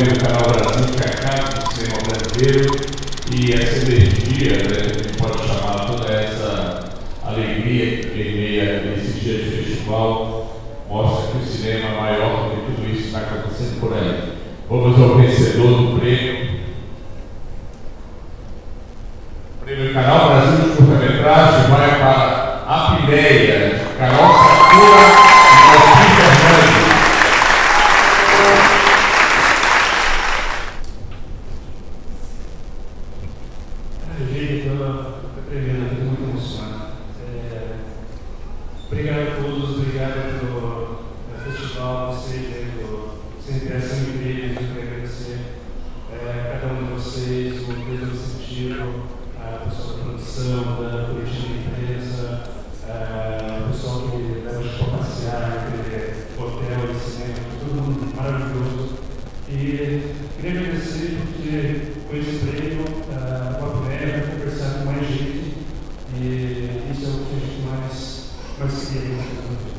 Prêmio Canal Brasil, que é a casa do cinema brasileiro, e essa energia, né, a gente pode chamar toda essa alegria que permeia nesse dia de festival, mostra que o cinema é maior do que tudo isso que está acontecendo por aí. Vamos ao vencedor do prêmio. O Prêmio Canal Brasil de curta-metragem vai para A Pileia, de Carol Sakura e Martim Fernandes. Obrigado a todos, obrigado pelo festival, vocês sempre essa incrível, eu quero agradecer cada um de vocês, o mesmo sentido, a pessoa da produção, da política de imprensa, o pessoal que leva a gente para passear, hotel e cinema, todo mundo maravilhoso. E queria agradecer porque com esse prêmio, com a Pileia, conversar com mais gente, e isso é o que a gente mais queria.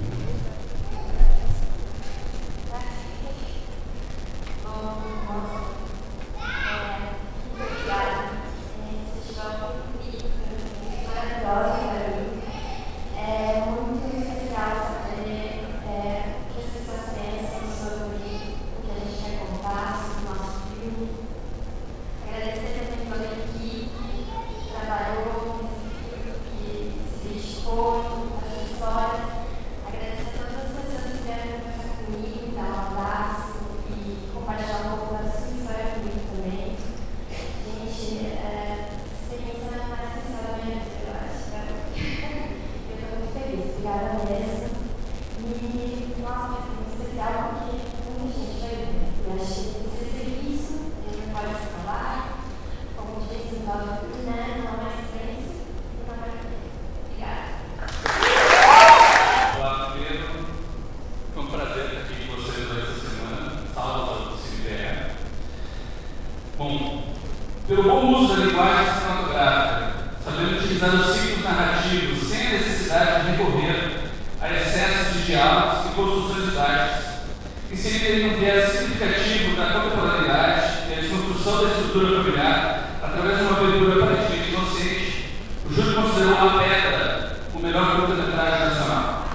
Pelo bom uso da linguagem cinematográfica, sabendo utilizar os ciclos narrativos sem a necessidade de recorrer a excessos de diálogos e construções didáticas, e sem ter um viés significativo da contemporaneidade e a desconstrução da estrutura familiar através de uma abertura aparentemente inocente, o júri considerou A Pedra o melhor curta-metragem nacional.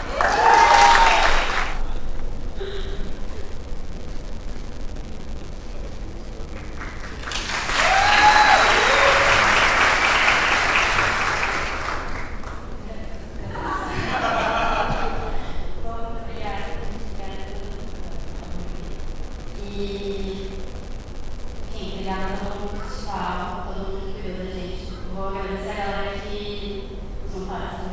Obrigada a todo mundo que veio da gente. Vou agradecer a galera que não para